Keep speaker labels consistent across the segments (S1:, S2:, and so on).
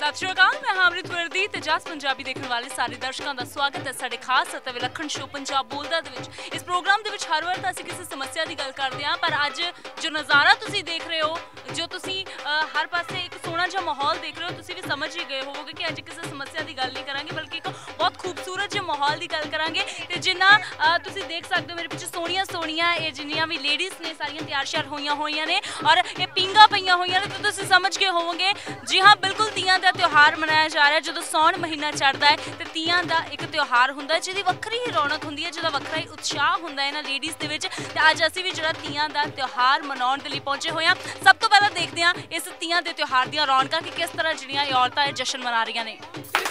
S1: सत श्री अकाल, मैं अमृत वर्दी ते जस पंजाबी देखने वाले सारे दर्शकों का स्वागत है साडे खास अते विलखण शो पंजाब बोलदा दे विच। इस प्रोग्राम दे विच हर वार तां असीं किसी समस्या की गल करदे हां, पर अज जो नज़ारा तुसीं देख रहे हो, जो तुसीं हर पासे एक सोहना जिहा माहौल देख रहे हो, तुसीं भी समझ ही गए होवोगे कि अज किसी समस्या की गल नहीं करांगे बल्कि एक बहुत खूबसूरत जिहे माहौल की गल करांगे। ते जिन्ना तुसीं देख सकदे हो मेरे पिछे सोहणियां सोहणियां ये जिन्नियां भी लेडीज़ ने सारियां तैयार श्यार होईयां ने और ये पींगा पईयां होईयां ने, तो तुसीं समझ गए होवोगे जी हाँ बिल्कुल तियां दा त्यौहार मनाया जा रहा है। जो सौण महीना चढ़ता है तो तियां दा एक त्यौहार हुंदा जिहदी वक्री ही रौनक हुंदी है, जिहदा वक्रा ही उत्साह हुंदा है इन्हां लेडीज़ दे विच। ते अज असीं भी जिहड़ा तियां दा त्यौहार मनाउण दे लई पहुंचे होए हां। सब तो पहलां देखदे हां इस तियां दे त्यौहार दीयां रौनकां कि किस तरह जिहड़ियां औरतां जश्न मना रहीआं ने।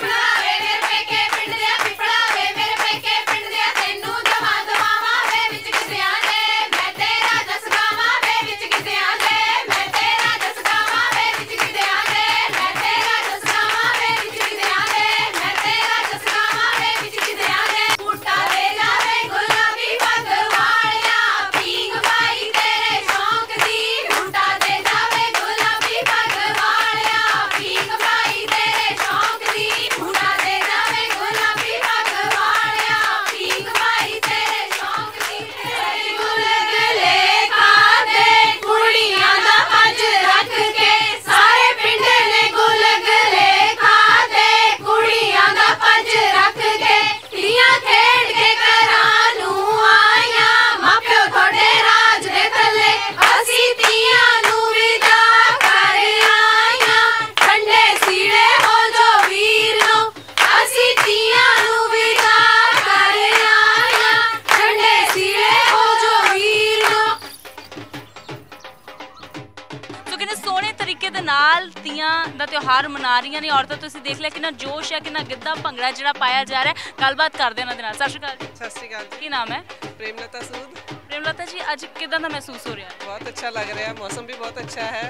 S1: त्यौहार मना रही ने औरतां, तुसीं देख लिया कितना जोश है, कितना गिद्धा भंगड़ा जिहड़ा पाया जा रहा है। गलबात करदे इन्हां दे नाल। सत श्री अकाल जी।
S2: सत श्री अकाल।
S1: की नाम है?
S2: प्रेमलता सूद।
S1: प्रेमलता जी, अज किदां दा महसूस हो रहा है?
S2: बहुत अच्छा लग रहा है, मौसम भी बहुत अच्छा है।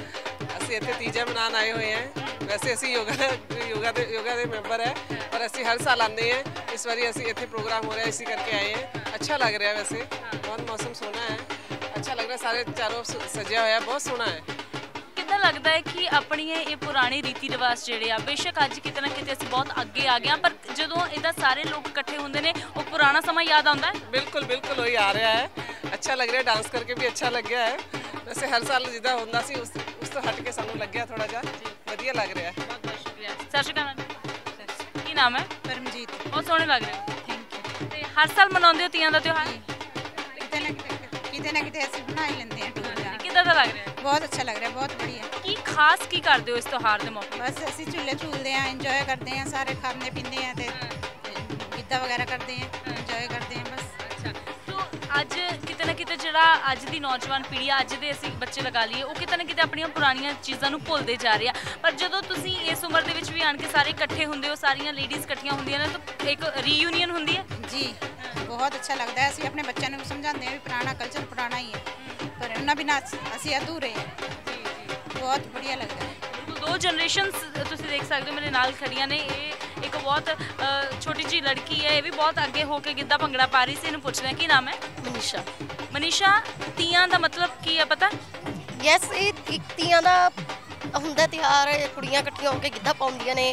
S2: ਅਸੀਂ ਇੱਥੇ ਤੀਜਾ ਮਨਾਉਣ ਆਏ ਹੋਏ ਹਾਂ। ਵੈਸੇ ਅਸੀਂ योगा ਦੇ ਮੈਂਬਰ ਹੈ ਪਰ ਅਸੀਂ ਹਰ ਸਾਲ ਆਉਂਦੇ ਹਾਂ। ਇਸ ਵਾਰੀ ਅਸੀਂ ਇੱਥੇ ਪ੍ਰੋਗਰਾਮ ਹੋ ਰਿਹਾ ਇਸੇ ਕਰਕੇ ਆਏ ਹਾਂ। अच्छा लग रहा है, वैसे बहुत मौसम सोहना है, अच्छा लग रहा है, सारे चारों सजिया होया बहुत सोहना है।
S1: कितना लगता है कि अपनी ये पुराने रीति रिवाज जिहड़े आ बेशक अज किते ना किते असीं बहुत अगे आ गए, पर जदों इहदा सारे लोग इकट्ठे होंदे ने वो पुराना समा याद आउंदा है?
S2: बिल्कुल बिल्कुल वही आ रहा है। अच्छा लग रहा है, डांस करके भी अच्छा लग गया है। वैसे हर साल जिदा होंदा सी उस तो हट के सानू लग गया थोड़ा जा वधिया लग रहा है।
S1: बहुत बहुत शुक्रिया। सत श्री अकाल। की नाम है?
S3: परमजीत।
S1: बहुत सोहने लग रहे हो। Thank you. ते हर साल मनाउंदे हो तियां दा त्योहार?
S3: किते ना किते असीं बना ही लेंदे हैं।
S1: किदां दा लग रहा है?
S3: बहुत अच्छा लग रहा है, बहुत बढ़िया।
S1: की खास की करदे हो इस त्योहार दे मौके?
S3: बस असीं झूले झूलते हैं, इंजॉय करते हैं, सारे खाते पींदे हैं ते गिद्धा वगैरह करते हैं, इंजॉय करते हैं बस।
S1: अच्छा, तो अज किते ना किते जिहड़ा अज दी नौजवान पीढ़ी अज दे असीं बच्चे लगा लईए वो किते ना किते अपणियां पुराणियां चीज़ां नूं भुलदे जा रहे हैं। पर जदों तुसीं इस उम्र दे विच भी आण के सारे इकट्ठे हुंदे हो, सारियां लेडीज़ इकट्ठियां हुंदियां ने, तो एक रीयूनीअन हुंदी है
S3: जी। बहुत अच्छा लगता है। असीं अपने बच्चों को समझाते हैं भी पुराना कल्चर पुराना ही है, पर उन्हां बिना असीं अधूरे हैं। बहुत बढ़िया लगता है।
S1: दो जनरेशनस तुसीं देख सकते हो मेरे नाल खड़ियां ने। ये एक बहुत छोटी जी लड़की है, ये भी बहुत अगे होके गिद्धा भंगड़ा पा रही सी। इन्हूं पुछदे हैं की नाम है?
S4: मनीषा।
S1: मनीषा, तियां दा मतलब की है पता?
S4: यस, एक तियां दा हुंदा त्यौहार, कुड़ियां इकट्ठियां होके गिद्धा पाउंदियां ने,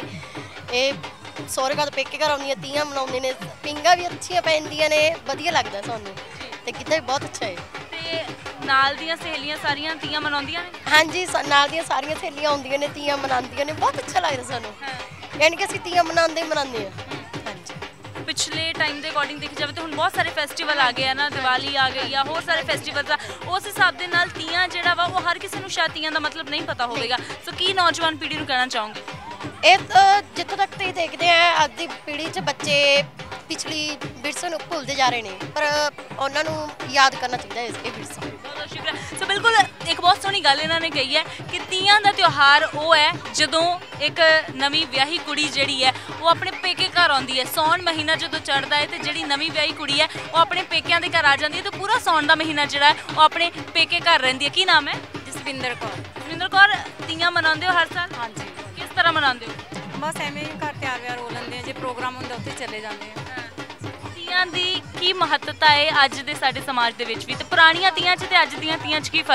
S4: ये सौरे घर पेके घर आउंदियां, तियां मनाउंदे ने, पिंगा भी अच्छियां पैंदियां ने, वधिया लगदा सानूं ते गिद्धा भी बहुत अच्छा है।
S1: ते नाल दियां सहेलियां सारियां तियां मनाउंदियां ने?
S4: हाँ जी, नाल दियां सारियां सहेलियां आउंदियां ने, तियां मनाउंदियां ने, बहुत अच्छा लगदा सानूं। यानी कि असीं तियां मनाउंदे ही मनाउंदे हां। हाँ जी।
S1: पिछले टाइम के अकॉर्डिंग देखी जाए तो हुण बहुत सारे फेस्टिवल आ गए ना, दिवाली आ गई या होर सारे फेस्टिवल्स आ, उस हिसाब के नाल तियां जिहड़ा वा वो हर किसी नूं शायद तियां दा मतलब नहीं पता होवेगा। सो की नौजवान पीढ़ी नूं कहना चाहोगे?
S4: ਇਹ ਜਿੱਥੋਂ ਤੱਕ ਤੁਸੀਂ ਦੇਖਦੇ ਆ ਅੱਜ ਦੀ ਪੀੜ੍ਹੀ 'ਚ ਬੱਚੇ ਪਿਛਲੀ ਵਿਰਸੇ ਨੂੰ ਭੁੱਲਦੇ ਜਾ ਰਹੇ ਨੇ, ਪਰ ਉਹਨਾਂ ਨੂੰ ਯਾਦ ਕਰਨਾ ਚਾਹੀਦਾ ਇਸ ਇਹ ਵਿਰਸਾ।
S1: बहुत बहुत शुक्रिया। सो बिल्कुल एक बहुत सोहनी गल इन्होंने कही है कि तियां दा त्यौहार वो है जदों एक नवीं विआही कुड़ी जिहड़ी है वो अपने पेके घर आउंदी है। सौण महीना जदों चढ़दा है तो जिहड़ी नवीं विआही कुड़ी है वो अपने पेकिਆਂ ਦੇ घर आ जाती है, तो पूरा सौण दा महीना जिहड़ा है वो अपने पेके घर रहिंदी है। की नाम है?
S3: जसविंदर कौर।
S1: जसविंदर कौर, तियां मनाउंदे हो हर साल?
S3: हाँ जी।
S1: किस तरह मनाउंदे हो?
S3: बस एवें ही घर त्यार व्यार हो लेंदे, जे प्रोग्राम हुंदा उत्थे चले जांदे हैं।
S1: तियां दी की महत्ता है अज दे साडे समाज दे विच भी, ते पुराणियां तियां च ते अज दियां तियां च की फर्क है?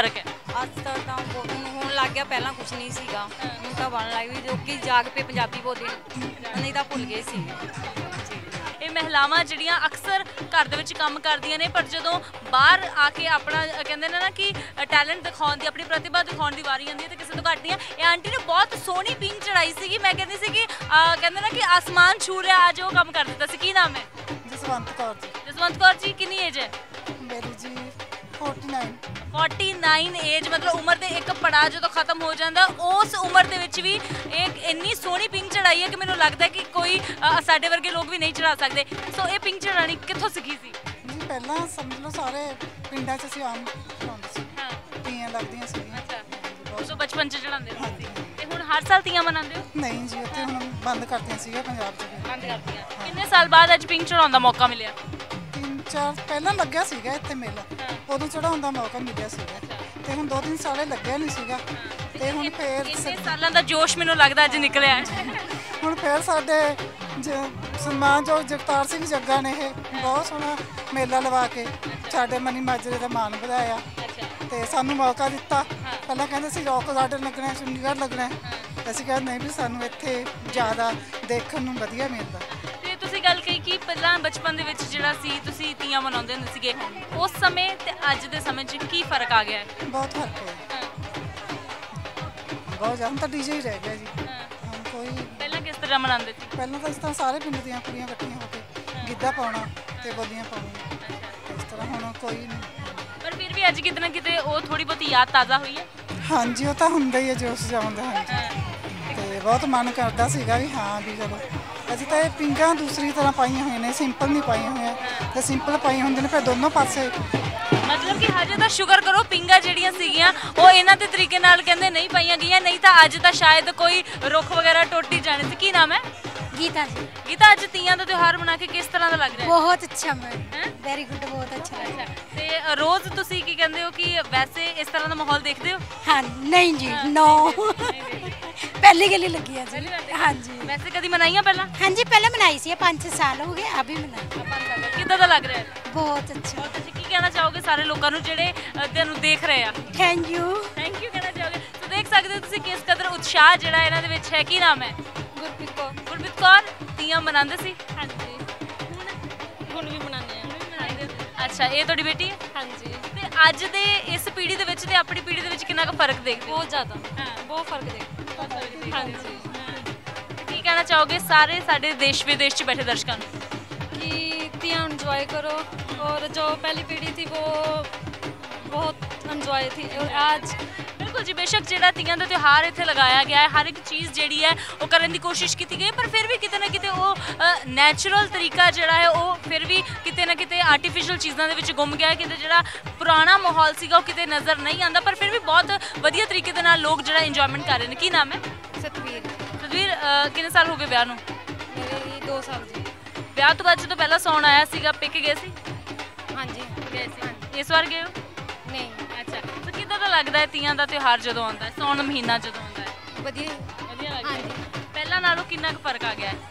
S5: ਅੱਜ ਤੱਕ ਤਾਂ ਹੋਣ ਲੱਗ ਗਿਆ, ਪਹਿਲਾਂ ਕੁਝ ਨਹੀਂ ਸੀਗਾ, ਹੁਣ ਤਾਂ ਬਣਨ ਲੱਗ ਵੀ ਲੋਕੀ ਜਾਗ ਪਏ ਪੰਜਾਬੀ ਬੋਲਦੇ, ਨਹੀਂ ਤਾਂ ਭੁੱਲ ਗਏ ਸੀ।
S1: ਇਹ ਮਹਿਲਾਵਾਂ ਜਿਹੜੀਆਂ ਅਕਸਰ ਘਰ ਦੇ ਵਿੱਚ ਕੰਮ ਕਰਦੀਆਂ ਨੇ, ਪਰ ਜਦੋਂ ਬਾਹਰ ਆ ਕੇ ਆਪਣਾ ਕਹਿੰਦੇ ਨੇ ਨਾ ਕਿ ਟੈਲੈਂਟ ਦਿਖਾਉਣ ਦੀ, ਆਪਣੀ ਪ੍ਰਤਿਭਾ ਦਿਖਾਉਣ ਦੀ ਵਾਰੀ ਆਉਂਦੀ ਹੈ ਤੇ ਕਿਸੇ ਤੋਂ ਘੱਟ ਨਹੀਂ ਆ। ਇਹ ਆਂਟੀ ਨੇ ਬਹੁਤ ਸੋਹਣੀ ਪਿੰਗ ਚੜਾਈ ਸੀਗੀ, ਮੈਂ ਕਹਿੰਦੀ ਸੀ ਕਿ ਕਹਿੰਦੇ ਨਾ ਕਿ ਆਸਮਾਨ ਛੂ ਲਿਆ, ਅੱਜ ਉਹ ਕੰਮ ਕਰ ਦਿੱਤਾ ਸੀ। ਕੀ ਨਾਮ ਹੈ?
S6: ਜਸਵੰਤ ਕੌਰ ਜੀ।
S1: ਜਸਵੰਤ ਕੌਰ ਜੀ, ਕਿੰਨੀ ਏਜ ਹੈ?
S6: ਮੇਰੀ ਜੀ 49।
S1: 49 ਏਜ, ਮਤਲਬ ਉਮਰ ਦੇ ਇੱਕ ਪੜਾਅ ਜਦੋਂ ਖਤਮ ਹੋ ਜਾਂਦਾ, ਉਸ ਉਮਰ ਦੇ ਵਿੱਚ ਵੀ ਇੱਕ ਇੰਨੀ ਸੋਹਣੀ ਪਿੰਗ ਚੜਾਈ ਹੈ ਕਿ ਮੈਨੂੰ ਲੱਗਦਾ ਕਿ ਕੋਈ ਸਾਡੇ ਵਰਗੇ ਲੋਕ ਵੀ ਨਹੀਂ ਚੜਾ ਸਕਦੇ। ਸੋ ਇਹ ਪਿੰਗ ਚੜਾਣੀ ਕਿੱਥੋਂ ਸਿੱਖੀ ਸੀ?
S6: ਜੀ ਪਹਿਲਾਂ ਸਮਝ ਲਓ ਸਾਰੇ ਪਿੰਡਾਂ 'ਚ ਅਸੀਂ ਆਮ ਚੜਾਉਂਦੇ ਸੀ,
S1: ਹਾਂ,
S6: ਤੀਆਂ ਲੱਗਦੀਆਂ ਸੀਗੀਆਂ।
S1: ਅੱਛਾ, ਸੋ ਬਚਪਨ 'ਚ ਚੜਾਉਂਦੇ ਸੀ ਤੇ ਹੁਣ ਹਰ ਸਾਲ ਤੀਆਂ ਮਨਾਉਂਦੇ ਹੋ?
S6: ਨਹੀਂ ਜੀ, ਉੱਥੇ ਹੁਣ ਬੰਦ ਕਰਤੀਆਂ ਸੀਗੀਆਂ ਪੰਜਾਬ 'ਚ ਵੀ।
S1: ਬੰਦ ਕਰਤੀਆਂ। ਕਿੰਨੇ ਸਾਲ ਬਾਅਦ ਅੱਜ ਪਿੰਗ ਚੜਾਉਣ ਦਾ ਮੌਕਾ ਮਿਲਿਆ?
S6: 3-4 ਪਹਿਲਾਂ ਲੱਗਿਆ ਸੀਗਾ ਇੱਥੇ ਮੇਲਾ, ਉਦੋਂ ਚੜਾਉਣ ਦਾ ਮੌਕਾ ਮਿਲਿਆ ਸੀਗਾ, ਤੇ ਹੁਣ 2-3 ਸਾਲੇ ਲੱਗਿਆ ਨਹੀਂ ਸੀਗਾ, ਤੇ ਹੁਣ ਫੇਰ
S1: ਇੰਨੇ ਸਾਲਾਂ ਦਾ ਜੋਸ਼ ਮੈਨੂੰ ਲੱਗਦਾ ਅੱਜ ਨਿਕਲਿਆ ਹੈ।
S6: ਹੁਣ ਫੇਰ ਸਾਡੇ ਸਨਮਾਨਯੋਗ ਜਗਤਾਰ ਸਿੰਘ ਜੱਗਾ ਨੇ ਇਹ ਬਹੁਤ ਸੋਹਣਾ ਮੇਲਾ ਲਵਾ ਕੇ ਸਾਡੇ ਮਨੀ ਮਾਜਰੇ ਦਾ ਮਾਣ ਵਧਾਇਆ ਤੇ ਸਾਨੂੰ ਮੌਕਾ ਦਿੱਤਾ। ਪਹਿਲਾਂ ਕਹਿੰਦੇ ਸੀ ਰੌਕ ਗਾਰਡਨ ਲੱਗਣਾ, ਚੰਡੀਗੜ੍ਹ ਲੱਗਣਾ, ਅਸੀਂ ਕਹਿੰਦੇ ਨਹੀਂ ਵੀ ਸਾਨੂੰ ਇੱਥੇ ਜ਼ਿਆਦਾ ਦੇਖਣ ਨੂੰ ਵਧੀਆ ਮਿਲਦਾ।
S1: ਤੇ ਤੁਸੀਂ ਗੱਲ ਕਹੀ ਕਿ ਪਹਿਲਾਂ ਬਚਪਨ ਦੇ ਵਿੱਚ ਜਿਹੜਾ ਸੀ ਤੁਸੀਂ ਤੀਆਂ ਮਨਾਉਂਦੇ ਹੁੰਦੇ ਸੀਗੇ, ਉਸ ਸਮੇਂ ਤੇ ਅੱਜ ਦੇ ਸਮੇਂ 'ਚ ਕੀ ਫਰਕ ਆ ਗਿਆ ਹੈ?
S6: ਬਹੁਤ ਫਰਕ ਹੈ, ਬਹੁਤ ਜ਼ਿਆਦਾ। ਤਾਂ ਡੀਜੇ ਹੀ ਰਹਿ ਗਿਆ ਜੀ, ਹੁਣ ਕੋਈ।
S1: ਪਹਿਲਾਂ ਕਿਸ ਤਰ੍ਹਾਂ ਮਨਾਉਂਦੇ ਸੀ?
S6: ਪਹਿਲਾਂ ਤਾਂ ਇਸ ਤਰ੍ਹਾਂ ਸਾਰੇ ਪਿੰਡ ਦੀਆਂ ਕੁੜੀਆਂ ਇਕੱਠੀਆਂ ਹੋ ਕੇ ਗਿੱਧਾ ਪਾਉਣਾ ਤੇ ਬੋਲੀਆਂ ਪਾਉਣੀਆਂ, ਇਸ ਤਰ੍ਹਾਂ ਹੁਣ ਕੋਈ ਨਹੀਂ।
S1: ਪਰ ਫਿਰ ਵੀ ਅੱਜ ਕਿਤੇ ਨਾ ਕਿਤੇ ਉਹ ਥੋੜੀ ਬਹੁਤੀ ਯਾਦ ਤਾਜ਼ਾ ਹੋਈ ਹੈ?
S6: ਹਾਂਜੀ, ਉਹ ਤਾਂ ਹੁੰਦਾ ਹੀ ਹੈ ਜੋਸ਼ ਜਾਉਂਦਾ। ਹਾਂਜੀ, ਤੇ ਬਹੁਤ ਮਨ ਕਰਦਾ ਸੀਗਾ ਵੀ ਹਾਂ ਵੀ ਚਲੋ ਅਸੀਂ ਤਾਂ ਇਹ ਪਿੰਗਾਂ ਦੂਸਰੀ ਤਰ੍ਹਾਂ ਪਾਈਆਂ ਹੋਈਆਂ ਨੇ, ਸਿੰਪਲ ਨਹੀਂ ਪਾਈਆਂ ਹੋਈਆਂ, ਤੇ ਸਿੰਪਲ ਪਾਈਆਂ ਹੁੰਦੀਆਂ ਨੇ ਫਿਰ ਦੋਨੋਂ ਪਾਸੇ।
S1: ਮਤਲਬ ਕਿ ਹਜੇ ਤਾਂ ਸ਼ੁਕਰ ਕਰੋ ਪਿੰਗਾਂ ਜਿਹੜੀਆਂ ਸੀਗੀਆਂ ਉਹ ਇਹਨਾਂ ਦੇ ਤਰੀਕੇ ਨਾਲ ਕਹਿੰਦੇ ਨਹੀਂ ਪਾਈਆਂ ਗਈਆਂ, ਨਹੀਂ ਤਾਂ ਅੱਜ ਤਾਂ ਸ਼ਾਇਦ ਕੋਈ ਰੁੱਖ ਵਗੈਰਾ ਟੁੱਟ ਹੀ ਜਾਣੇ ਸੀ। ਕੀ ਨਾਮ ਹੈ?
S7: गीता जी।
S1: गीता, ਅੱਜ ਤੀਆਂ ਦਾ ਤਿਉਹਾਰ ਮਨਾ ਕੇ ਕਿਸ ਤਰ੍ਹਾਂ ਦਾ ਲੱਗ ਰਿਹਾ ਹੈ?
S7: बहुत अच्छा मैम, वेरी गुड, बहुत अच्छा लग रहा है।
S1: ਤੇ ਰੋਜ਼ ਤੁਸੀਂ ਕੀ ਕਹਿੰਦੇ ਹੋ ਕਿ ਵੈਸੇ ਇਸ ਤਰ੍ਹਾਂ ਦਾ ਮਾਹੌਲ ਦੇਖਦੇ ਹੋ?
S7: हाँ नहीं जी, नो पहली गली लगी है जी। हाँ जी,
S1: ਵੈਸੇ ਕਦੀ ਮਨਾਈਆਂ ਪਹਿਲਾਂ?
S7: हाँ जी पहले मनाई सी, 5 साल हो गए, अभी मनाई।
S1: ਕਿੱਦਾਂ ਦਾ ਲੱਗ ਰਿਹਾ ਹੈ?
S7: बहुत अच्छा,
S1: ਤੁਸੀਂ ਕੀ ਕਹਿਣਾ ਚਾਹੋਗੇ ਸਾਰੇ ਲੋਕਾਂ ਨੂੰ ਜਿਹੜੇ ਤੁਹਾਨੂੰ ਦੇਖ ਰਹੇ ਆ?
S7: Thank you.
S1: ਥੈਂਕ ਯੂ ਕਹਿਣਾ ਚਾਹੋਗੇ? ਸੋ ਦੇਖ ਸਕਦੇ ਹੋ ਤੁਸੀਂ ਕਿਸ ਕਦਰ ਉਤਸ਼ਾਹ ਜਿਹੜਾ ਇਹਨਾਂ ਦੇ ਵਿੱਚ ਹੈ। ਕੀ ਨਾਮ ਹੈ?
S5: ਗੁਰਪ੍ਰੀਤ ਕੌਰ।
S1: ਗੁਰਪ੍ਰੀਤ ਕੌਰ, ਤੀਆਂ ਮਨਾਉਂਦੇ ਸੀ?
S5: ਹਾਂਜੀ, ਹੁਣ ਵੀ ਬਣਾਉਂਦੇ ਆ।
S1: ਅੱਛਾ, ਇਹ ਤੁਹਾਡੀ ਬੇਟੀ ਹੈ?
S5: ਹਾਂਜੀ,
S1: ਤੇ ਅੱਜ ਦੇ ਇਸ ਪੀੜ੍ਹੀ ਦੇ ਵਿੱਚ ਤੇ ਆਪਣੀ ਪੀੜ੍ਹੀ ਦੇ ਵਿੱਚ ਕਿੰਨਾ ਕੁ ਫਰਕ ਦੇਖਦੇ ਹੋ?
S5: ਬਹੁਤ ਜ਼ਿਆਦਾ, ਬਹੁਤ ਫਰਕ ਦੇ। ਹਾਂਜੀ,
S1: ਕੀ ਕਹਿਣਾ ਚਾਹੋਗੇ ਸਾਰੇ ਸਾਡੇ ਦੇਸ਼ ਵਿਦੇਸ਼ 'ਚ ਬੈਠੇ ਦਰਸ਼ਕਾਂ ਨੂੰ?
S5: कि तियाँ एंजॉय करो, और जो पहली पीढ़ी थी वो बहुत एंजॉय थी, और आज
S1: ਬਿਲਕੁਲ ਜੀ, ਬੇਸ਼ੱਕ ਜਿਹੜਾ ਤੀਆਂ ਦਾ ਤਿਉਹਾਰ ਇੱਥੇ ਲਗਾਇਆ ਗਿਆ ਹੈ, ਹਰ ਇੱਕ ਚੀਜ਼ ਜਿਹੜੀ ਹੈ ਉਹ ਕਰਨ ਦੀ ਕੋਸ਼ਿਸ਼ ਕੀਤੀ ਗਈ, ਪਰ ਫਿਰ ਵੀ ਕਿਤੇ ਨਾ ਕਿਤੇ ਉਹ ਨੈਚੁਰਲ ਤਰੀਕਾ ਜਿਹੜਾ ਹੈ ਉਹ ਫਿਰ ਵੀ ਕਿਤੇ ਨਾ ਕਿਤੇ ਆਰਟੀਫੀਸ਼ੀਅਲ ਚੀਜ਼ਾਂ ਦੇ ਵਿੱਚ ਗੁੰਮ ਗਿਆ ਹੈ। ਕਿਤੇ ਜਿਹੜਾ ਪੁਰਾਣਾ ਮਾਹੌਲ ਸੀਗਾ ਉਹ ਕਿਤੇ ਨਜ਼ਰ ਨਹੀਂ ਆਉਂਦਾ, ਪਰ ਫਿਰ ਵੀ ਬਹੁਤ ਵਧੀਆ ਤਰੀਕੇ ਦੇ ਨਾਲ ਲੋਕ ਜਿਹੜਾ ਇੰਜੋਇਮੈਂਟ ਕਰ ਰਹੇ ਨੇ। ਕੀ ਨਾਮ ਹੈ?
S5: सतवीर।
S1: ਸਤਵੀਰ, ਕਿੰਨੇ ਸਾਲ ਹੋ ਗਏ ਵਿਆਹ ਨੂੰ?
S5: मेरे 2 साल जी।
S1: ਵਿਆਹ ਤੋਂ ਬਾਅਦ ਜਦੋਂ ਪਹਿਲਾਂ ਸੌਣ ਆਇਆ ਸੀਗਾ ਪੇਕੇ ਗਏ ਸੀ?
S5: हाँ जी,
S1: ਗਏ ਸੀ। ਇਸ ਵਾਰ ਗਏ ਹੋ?
S5: नहीं,
S1: ਅੱਛਾ, ਤਾਂ ਕਿੱਦਾਂ ਦਾ ਲੱਗਦਾ ਹੈ ਤੀਆਂ ਦਾ ਤਿਉਹਾਰ ਜਦੋਂ ਆਉਂਦਾ ਹੈ, ਸੌਣ ਮਹੀਨਾ ਜਦੋਂ ਆਉਂਦਾ ਹੈ?
S5: वधिया,
S1: ਵਧੀਆ ਲੱਗਦਾ
S5: हाँ
S1: ਹੈ?
S5: जी,
S1: ਪਹਿਲਾਂ ਨਾਲੋਂ ਕਿੰਨਾ ਕੁ ਫਰਕ ਆ ਗਿਆ ਹੈ?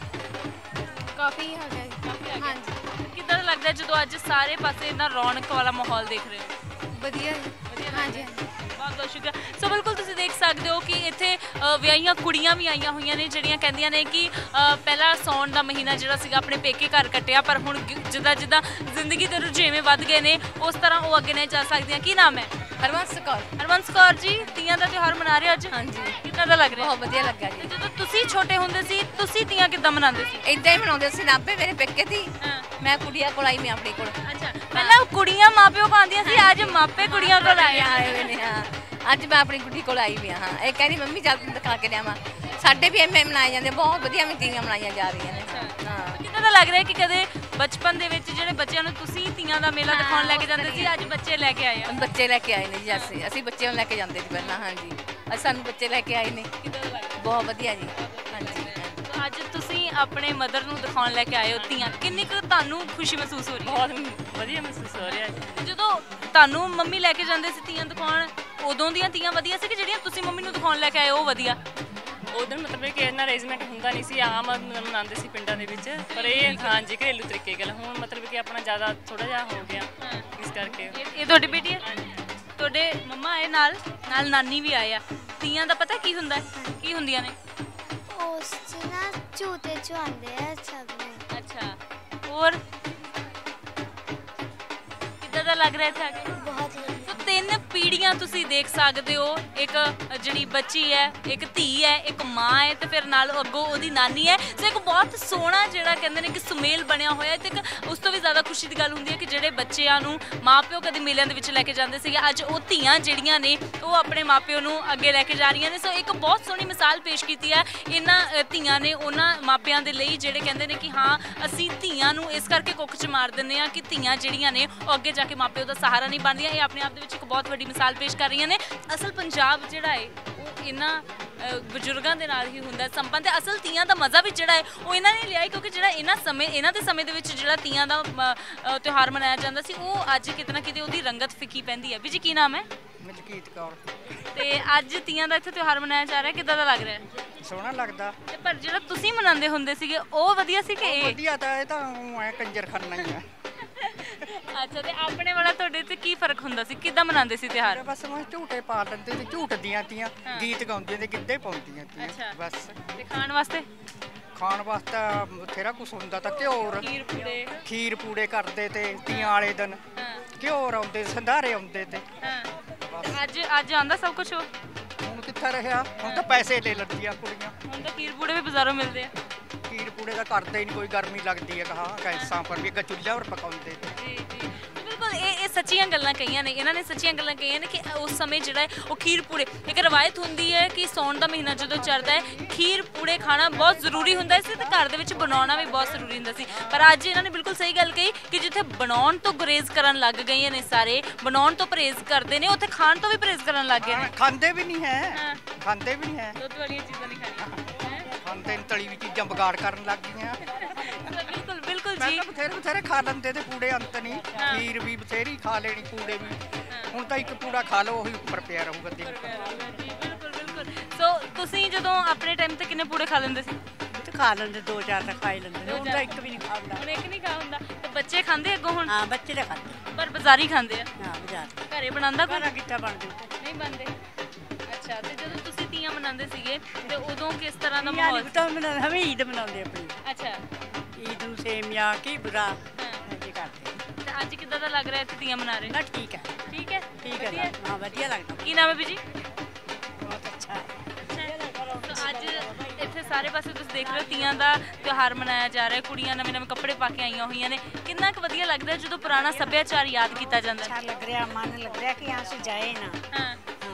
S5: काफ़ी आ गया। हाँ जी,
S1: ਕਿੱਦਾਂ ਦਾ ਲੱਗਦਾ ਹੈ ਜਦੋਂ ਅੱਜ ਸਾਰੇ ਪਾਸੇ ਇੰਨਾ ਰੌਣਕ ਵਾਲਾ ਮਾਹੌਲ ਦੇਖ ਰਹੇ ਹੋ?
S5: वधिया।
S1: ਵਧੀਆ
S5: हाँ
S1: ਲੱਗਦਾ
S5: जी,
S1: ਹੈ? ਬਹੁਤ ਬਹੁਤ ਸ਼ੁਕਰੀਆ। ਸੋ ਬਿਲਕੁਲ ਤੁਸੀਂ ਦੇਖ ਸਕਦੇ ਹੋ ਕਿ ਇੱਥੇ ਵਿਆਹੀਆਂ ਕੁੜੀਆਂ ਵੀ ਆਈਆਂ ਹੋਈਆਂ ਨੇ ਜਿਹੜੀਆਂ ਕਹਿੰਦੀਆਂ ਨੇ ਕਿ ਪਹਿਲਾਂ ਸੌਣ ਦਾ ਮਹੀਨਾ ਜਿਹੜਾ ਸੀਗਾ ਆਪਣੇ ਪੇਕੇ ਘਰ ਕੱਟਿਆ, ਪਰ ਹੁਣ ਜਿੱਦਾਂ ਜਿੱਦਾਂ ਜ਼ਿੰਦਗੀ ਦੇ ਰੁਝੇਵੇਂ ਵੱਧ ਗਏ ਨੇ ਉਸ ਤਰ੍ਹਾਂ ਉਹ ਅੱਗੇ ਨਹੀਂ ਜਾ ਸਕਦੀਆਂ। ਕੀ ਨਾਮ ਹੈ?
S5: हरवंश कौर।
S1: ਹਰਵੰਸ ਕੌਰ ਜੀ, ਤੀਆਂ ਦਾ ਤਿਉਹਾਰ ਮਨਾ ਰਹੇ ਹੋ ਅੱਜ?
S5: हाँ जी,
S1: ਕਿੱਦਾਂ ਦਾ ਲੱਗ ਰਿਹਾ?
S5: बहुत वधिया लगा
S1: ਤੇ
S5: जी।
S1: ਜਦੋਂ ਤੁਸੀਂ ਛੋਟੇ ਹੁੰਦੇ ਸੀ ਤੁਸੀਂ ਤੀਆਂ ਕਿੱਦਾਂ ਮਨਾਉਂਦੇ ਸੀ?
S5: ਇਦਾਂ ਹੀ ਮਨਾਉਂਦੇ ਸੀ, ਨਾਭੇ ਮੇਰੇ ਪੇਕੇ ਸੀ,
S1: ਹਾਂ,
S5: ਮੈਂ ਕੁੜੀਆਂ ਕੋਲ ਆਈ, ਮੈਂ ਆਪਣੀ ਕੋਲ
S1: ਅੱਛਾ, ਪਹਿਲਾਂ ਕੁੜੀਆਂ ਮਾਪਿਓ ਕੋਲ ਆਉਂਦੀਆਂ ਸੀ, ਅੱਜ ਮਾਪੇ ਕੁੜੀਆਂ ਕੋਲ ਆਏ ਆ।
S5: ਆਏ ਹੋਏ ਨੇ। ਹਾਂ, ਅੱਜ ਮੈਂ ਆਪਣੀ ਗੁੱਡੀ ਕੋਲ ਆਈ ਵੀ ਹਾਂ। ਇਹ ਕਹਿੰਦੀ ਮੰਮੀ ਚੱਲ ਤੈਨੂੰ ਦਿਖਾ ਕੇ ਲਿਆਵਾਂ। ਸਾਡੇ ਵੀ ਐਵੇਂ ਮਨਾਏ ਜਾਂਦੇ, ਬਹੁਤ ਵਧੀਆ ਤੀਆਂ ਮਨਾਈਆਂ ਜਾ ਰਹੀਆਂ ਨੇ। ਹਾਂ,
S1: ਕਿੱਦਾਂ ਦਾ ਲੱਗ ਰਿਹਾ ਕਿ ਕਦੇ ਬਚਪਨ ਦੇ ਵਿੱਚ ਜਿਹੜੇ ਬੱਚਿਆਂ ਨੂੰ ਤੁਸੀਂ ਤੀਆਂ ਦਾ ਮੇਲਾ ਦਿਖਾਉਣ ਲੈ ਕੇ ਜਾਂਦੇ ਸੀ, ਅੱਜ ਬੱਚੇ ਲੈ ਕੇ ਆਏ ਆ?
S5: ਬੱਚੇ ਲੈ ਕੇ ਆਏ ਨੇ ਜੀ, ਅਸੀਂ ਬੱਚਿਆਂ ਨੂੰ ਲੈ ਕੇ ਜਾਂਦੇ ਸੀ ਪਹਿਲਾਂ। ਹਾਂਜੀ, ਅੱਜ ਸਾਨੂੰ ਬੱਚੇ ਲੈ ਕੇ ਆਏ ਨੇ।
S1: ਕਿੱਦਾਂ ਦਾ ਲੱਗ ਰਿਹਾ?
S5: ਬਹੁਤ ਵਧੀਆ ਜੀ। ਹਾਂਜੀ,
S1: ਤਾਂ ਅੱਜ ਤੁਸੀਂ ਆਪਣੇ ਮਦਰ ਨੂੰ ਦਿਖਾਉਣ ਲੈ ਕੇ ਆਏ ਹੋ ਤੀਆਂ, ਕਿੰਨੀ ਕੁ ਤੁਹਾਨੂੰ ਖੁਸ਼ੀ ਮਹਿਸੂਸ ਹੋ ਰਹੀ ਹੈ?
S8: ਬਹੁਤ ਵਧੀਆ ਮਹਿਸੂਸ ਹੋ ਰਿਹਾ ਜੀ।
S1: ਜਦੋਂ ਤੁਹਾਨੂੰ ਮੰਮੀ ਲੈ ਕੇ ਜਾਂਦੇ ਸੀ ਤੀਆਂ ਦਿਖਾਉਣ, ਉਦੋਂ ਦੀਆਂ ਤੀਆਂ ਵਧੀਆ ਸੀ ਕਿ ਜਿਹੜੀਆਂ ਤੁਸੀਂ ਮੰਮੀ ਨੂੰ ਦਿਖਾਉਣ ਲੈ ਕੇ ਆਏ ਉਹ ਵਧੀਆ?
S8: ਉਦੋਂ ਮਤਲਬ ਕਿ ਇੰਨਾ ਅਰੇਂਜਮੈਂਟ ਹੁੰਦਾ ਨਹੀਂ ਸੀ, ਆਮ ਮਨਾਉਂਦੇ ਸੀ ਪਿੰਡਾਂ ਦੇ ਵਿੱਚ, ਪਰ ਇਹ ਹਾਂਜੀ ਘਰੇਲੂ ਤਰੀਕੇ ਨਾਲ। ਹੁਣ ਮਤਲਬ ਕਿ ਆਪਣਾ ਜ਼ਿਆਦਾ ਥੋੜਾ ਜਿਹਾ ਹੋ ਗਿਆ, ਇਸ ਕਰਕੇ।
S1: ਇਹ ਤੁਹਾਡੀ ਬੇਟੀ ਹੈ? ਤੁਹਾਡੇ ਮੰਮਾ ਆਏ ਨਾਲ ਨਾਨੀ ਵੀ ਆਏ ਆ। ਤੀਆਂ ਦਾ ਪਤਾ ਕੀ ਹੁੰਦਾ ਕੀ ਹੁੰਦੀਆਂ ਨੇ?
S9: ਉਸ 'ਚ ਨਾ ਝੂਟੇ ਝੁਆਉਂਦੇ ਆ ਸਭ ਨੂੰ।
S1: ਅੱਛਾ, ਹੋਰ ਕਿੱਦਾਂ ਦਾ ਲੱਗ ਰਿਹਾ ਇੱਥੇ ਆ ਕੇ?
S9: ਬਹੁਤ ਵਧੀਆ।
S1: ਤਿੰਨ ਪੀੜ੍ਹੀਆਂ ਤੁਸੀਂ ਦੇਖ ਸਕਦੇ ਹੋ, ਇੱਕ ਜਿਹੜੀ ਬੱਚੀ ਹੈ, ਇੱਕ ਧੀ ਹੈ, ਇੱਕ ਮਾਂ ਹੈ ਤੇ ਫਿਰ ਨਾਲ ਅੱਗੋਂ ਉਹਦੀ ਨਾਨੀ ਹੈ। ਸੋ ਇੱਕ ਬਹੁਤ ਸੋਹਣਾ ਜਿਹੜਾ ਕਹਿੰਦੇ ਨੇ ਕਿ ਸੁਮੇਲ ਬਣਿਆ ਹੋਇਆ ਤੇ ਇੱਕ ਉਸ ਤੋਂ ਵੀ ਜ਼ਿਆਦਾ ਖੁਸ਼ੀ ਦੀ ਗੱਲ ਹੁੰਦੀ ਹੈ ਕਿ ਜਿਹੜੇ ਬੱਚਿਆਂ ਨੂੰ ਮਾਪਿਓ ਕਦੇ ਮੇਲਿਆਂ ਦੇ ਵਿੱਚ ਲੈ ਕੇ ਜਾਂਦੇ ਸੀਗੇ, ਅੱਜ ਉਹ ਧੀਆਂ ਜਿਹੜੀਆਂ ਨੇ ਉਹ ਆਪਣੇ ਮਾਪਿਓ ਨੂੰ ਅੱਗੇ ਲੈ ਕੇ ਜਾ ਰਹੀਆਂ ਨੇ। ਸੋ ਇੱਕ ਬਹੁਤ ਸੋਹਣੀ ਮਿਸਾਲ ਪੇਸ਼ ਕੀਤੀ ਹੈ ਇਹਨਾਂ ਧੀਆਂ ਨੇ ਉਹਨਾਂ ਮਾਪਿਆਂ ਦੇ ਲਈ ਜਿਹੜੇ ਕਹਿੰਦੇ ਨੇ ਕਿ ਹਾਂ ਅਸੀਂ ਧੀਆਂ ਨੂੰ ਇਸ ਕਰਕੇ ਕੁੱਖ 'ਚ ਮਾਰ ਦਿੰਦੇ ਹਾਂ ਕਿ ਧੀਆਂ ਜਿਹੜੀਆਂ ਨੇ ਉਹ ਅੱਗੇ ਜਾ ਕੇ ਮਾਪਿਓ ਦਾ ਸਹਾਰਾ ਨਹੀਂ ਬਣਦੀਆਂ। ਇਹ ਆਪਣੇ ਆਪ ਦੇ ਵਿੱਚ ਇੱਕ ਬਹੁਤ ਵੱਡੀ ਮਿਸਾਲ ਪੇਸ਼ ਕਰ ਰਹੀਆਂ ਨੇ। ਅਸਲ ਪੰਜਾਬ ਜਿਹੜਾ ਹੈ ਉਹ ਇਹਨਾਂ ਬਜ਼ੁਰਗਾਂ ਦੇ ਨਾਲ ਹੀ ਹੁੰਦਾ ਸੰਪੰਨ ਤੇ ਅਸਲ ਤੀਆਂ ਦਾ ਮਜ਼ਾ ਵੀ ਜਿਹੜਾ ਹੈ ਉਹ ਇਹਨਾਂ ਨੇ ਲਿਆ ਕਿਉਂਕਿ ਜਿਹੜਾ ਇਹਨਾਂ ਦੇ ਸਮੇਂ ਦੇ ਵਿੱਚ ਜਿਹੜਾ ਤੀਆਂ ਦਾ ਤਿਉਹਾਰ ਮਨਾਇਆ ਜਾਂਦਾ ਸੀ ਉਹ ਅੱਜ ਕਿਤੇ ਨਾ ਕਿਤੇ ਉਹਦੀ ਰੰਗਤ ਫਿੱਕੀ ਪੈਂਦੀ ਹੈ। ਵੀ ਜੀ ਕੀ ਨਾਮ ਹੈ?
S10: ਮਲਕੀਤ ਕੌਰ।
S1: ਤੇ ਅੱਜ ਤੀਆਂ ਦਾ ਇੱਥੇ ਤਿਉਹਾਰ ਮਨਾਇਆ ਜਾ ਰਿਹਾ, ਕਿੱਦਾਂ ਦਾ ਲੱਗ ਰਿਹਾ?
S10: ਸੋਹਣਾ ਲੱਗਦਾ।
S1: ਤੇ ਪਰ ਜਿਹੜਾ ਤੁਸੀਂ ਮਨਾਉਂਦੇ ਹੁੰਦੇ ਸੀਗੇ ਉਹ ਵਧੀਆ ਸੀ ਕਿ ਇਹ?
S10: ਵਧੀਆ ਤਾਂ ਇਹ ਤਾਂ ਐ ਕੰਜਰਖਾਨਾ ਹੀ ਆ।
S1: ਅੱਛਾ, ਤੇ ਆਪਣੇ ਵਾਲਾ ਤੁਹਾਡੇ ਤੇ ਕੀ ਫਰਕ ਹੁੰਦਾ ਸੀ? ਕਿੱਦਾਂ ਮਨਾਉਂਦੇ ਸੀ ਤਿਉਹਾਰ?
S10: ਬਸ ਮੈਂ ਝੂਟੇ ਪਾ ਲੈਂਦੇ ਤੇ ਝੂਟਦੀਆਂ ਤੀਆਂ, ਗੀਤ ਗਾਉਂਦੀਆਂ ਤੇ ਗਿੱਧੇ ਪਾਉਂਦੀਆਂ ਤੀਆਂ ਬਸ।
S1: ਤੇ ਖਾਣ ਵਾਸਤੇ?
S10: ਖਾਣ ਵਾਸਤੇ ਬਥੇਰਾ ਕੁਛ ਹੁੰਦਾ ਤਾਂ ਘਿਓਰ ਖੀਰ ਪੂੜੇ ਕਰਦੇ ਤੇ ਤੀਆਂ ਵਾਲੇ ਦਿਨ ਘਿਓਰ ਆਉਂਦੇ, ਸੰਧਾਰੇ ਆਉਂਦੇ ਤੇ।
S1: ਅੱਜ ਆਉਂਦਾ ਸਭ ਕੁਝ?
S10: ਹੁਣ ਕਿੱਥੇ ਰਿਹਾ, ਹੁਣ ਤਾਂ ਪੈਸੇ ਲੈ ਲੈਂਦੀਆਂ ਕੁੜੀਆਂ।
S1: ਹੁਣ ਤਾਂ ਖੀਰ ਪੂੜੇ ਵੀ ਬਾਜ਼ਾਰੋਂ ਮਿਲਦੇ ਆ।
S10: ਖੀਰ ਪੂੜੇ ਦਾ ਕਰਦੇ ਹੀ ਨਹੀਂ ਕੋਈ, ਗਰਮੀ ਲੱਗਦੀ ਹੈ ਕਹਾ ਗੈਸਾਂ ਪਰ ਵੀ ਚੁੱਲ੍ਹਿਆਂ ਪਰ ਪਕਾਉਂਦੇ।
S1: ਜੀ ਜੀ ਬਿਲਕੁਲ, ਇਹ ਸੱਚੀਆਂ ਗੱਲਾਂ ਕਹੀਆਂ ਨੇ ਇਹਨਾਂ ਨੇ, ਸੱਚੀਆਂ ਗੱਲਾਂ ਕਹੀਆਂ ਨੇ ਕਿ ਉਸ ਸਮੇਂ ਜਿਹੜਾ ਹੈ ਉਹ ਖੀਰ ਪੂੜੇ ਇੱਕ ਰਵਾਇਤ ਹੁੰਦੀ ਹੈ ਕਿ ਸਾਉਣ ਦਾ ਮਹੀਨਾ ਜਦੋਂ ਚੜ੍ਹਦਾ ਹੈ ਖੀਰ ਪੂੜੇ ਖਾਣਾ ਬਹੁਤ ਜ਼ਰੂਰੀ ਹੁੰਦਾ ਸੀ ਤੇ ਘਰ ਦੇ ਵਿੱਚ ਬਣਾਉਣਾ ਵੀ ਬਹੁਤ ਜ਼ਰੂਰੀ ਹੁੰਦਾ ਸੀ। ਪਰ ਅੱਜ ਇਹਨਾਂ ਨੇ ਬਿਲਕੁਲ ਸਹੀ ਗੱਲ ਕਹੀ ਕਿ ਜਿੱਥੇ ਬਣਾਉਣ ਤੋਂ ਗੁਰੇਜ਼ ਕਰਨ ਲੱਗ ਗਈਆਂ ਨੇ, ਸਾਰੇ ਬਣਾਉਣ ਤੋਂ ਪਰਹੇਜ਼ ਕਰਦੇ ਨੇ, ਉੱਥੇ ਖਾਣ ਤੋਂ ਵੀ ਪਰਹੇਜ਼ ਕਰਨ ਲੱਗ ਗਏ ਨੇ।
S10: ਖਾਂਦੇ ਵੀ ਨਹੀਂ ਹੈ, ਖਾਂਦੇ ਵੀ ਨਹੀਂ ਹੈ,
S1: ਦੁੱਧ ਵਾਲੀਆਂ ਚੀਜ਼ਾਂ ਨਹੀਂ ਖਾਣੀਆਂ,
S10: ਖਾਂਦੇ ਤਲੀ ਵੀ ਚੀਜ਼ਾਂ ਵਿਗਾੜ ਕਰਨ ਲੱਗ ਗਈਆਂ।
S1: ਬਿਲਕੁਲ ਬਿਲਕੁਲ ਜੀ,
S10: ਬਥੇਰੇ ਖਾ ਲੈਂਦੇ ਤੇ ਪੂੜੇ ਅੰਤ ਨਹੀਂ, ਖੀਰ ਵੀ ਬਥੇਰੀ ਖਾ ਲੈਣੀ, ਪੂੜੇ ਵੀ। ਹੁਣ ਤਾਂ ਇੱਕ ਪੂੜਾ ਖਾ ਲਓ ਉਹੀ ਉੱਪਰ ਪਿਆ ਰਹੂਗਾ ਦਿਨ।
S1: ਬਿਲਕੁਲ ਬਿਲਕੁਲ। ਸੋ ਤੁਸੀਂ ਜਦੋਂ ਆਪਣੇ ਟਾਈਮ ਤੇ ਕਿੰਨੇ ਪੂੜੇ ਖਾ ਲੈਂਦੇ ਸੀ?
S11: ਖਾ ਲੈਂਦੇ, 2-4 ਤਾਂ ਖਾ ਹੀ ਲੈਂਦੇ, ਹੁਣ ਤਾਂ ਇੱਕ ਵੀ ਨਹੀਂ ਖਾ ਹੁੰਦਾ।
S1: ਹੁਣ ਇੱਕ ਨਹੀਂ ਖਾ ਹੁੰਦਾ ਤੇ ਬੱਚੇ ਖਾਂਦੇ ਅੱਗੋਂ ਹੁਣ?
S11: ਹਾਂ, ਬੱਚੇ ਤਾਂ ਖਾਂਦੇ
S1: ਪਰ ਬਾਜ਼ਾਰੀ ਖਾਂਦੇ ਆ।
S11: ਹਾਂ, ਬਾਜ਼ਾਰ
S1: ਘਰੇ ਬਣਾਉਂਦਾ ਕੋਈ?
S11: ਘਰਾਂ ਕਿੱਥੇ ਬਣਦੇ
S1: ਨਹੀਂ ਬਣਦੇ। ਅੱਛਾ, ਤੇ ਜਦੋਂ ਤੁਸੀਂ ਤੀਆਂ ਮਨਾਉਂਦੇ ਸੀਗੇ ਤੇ ਉਦੋਂ ਕਿਸ ਤਰ੍ਹਾਂ ਦਾ ਮਾਹੌਲ ਸੀ?
S11: ਹਮੇ ਈਦ ਮਨਾਉਂਦੇ ਆਪਣੀ।
S1: ਅੱਛਾ,
S11: ਈਦ ਨੂੰ ਸੇਮੀਆਂ ਕੀ ਬੁਰਾ ਜੀ ਕਰਦੇ।
S1: ਤੇ ਅੱਜ ਕਿੱਦਾਂ ਦਾ ਲੱਗ ਰਿਹਾ ਇੱਥੇ ਤੀਆਂ ਮਨਾ ਰਹੇ?
S11: ਨਾ ਠੀਕ ਹੈ,
S1: ਠੀਕ ਹੈ,
S11: ਠੀਕ ਹੈ। ਹਾਂ, ਵਧੀਆ ਲੱਗਦਾ।
S1: ਕੀ ਨਾਮ ਹੈ ਬੀਜੀ?
S11: ਬਹੁਤ ਅੱਛਾ ਹੈ।
S1: ਅੱਜ ਇੱਥੇ ਸਾਰੇ ਪਾਸੇ ਤੁਸੀਂ ਦੇਖ ਰਹੇ ਹੋ ਤੀਆਂ ਦਾ ਤਿਉਹਾਰ ਮਨਾਇਆ ਜਾ ਰਿਹਾ, ਕੁੜੀਆਂ ਨਵੇਂ ਨਵੇਂ ਕੱਪੜੇ ਪਾ ਕੇ ਆਈਆਂ ਹੋਈਆਂ ਨੇ। ਕਿੰਨਾ ਕੁ ਵਧੀਆ ਲੱਗਦਾ ਜਦੋਂ ਪੁਰਾਣਾ ਸੱਭਿਆਚਾਰ ਯਾਦ ਕੀਤਾ ਜਾਂਦਾ?
S7: ਅੱਛਾ ਲੱਗ ਰਿਹਾ, ਮਨ ਲੱਗ ਰਿਹਾ ਕਿ ਅਸੀਂ ਜਾਏ ਨਾ।
S1: ਹਾਂ,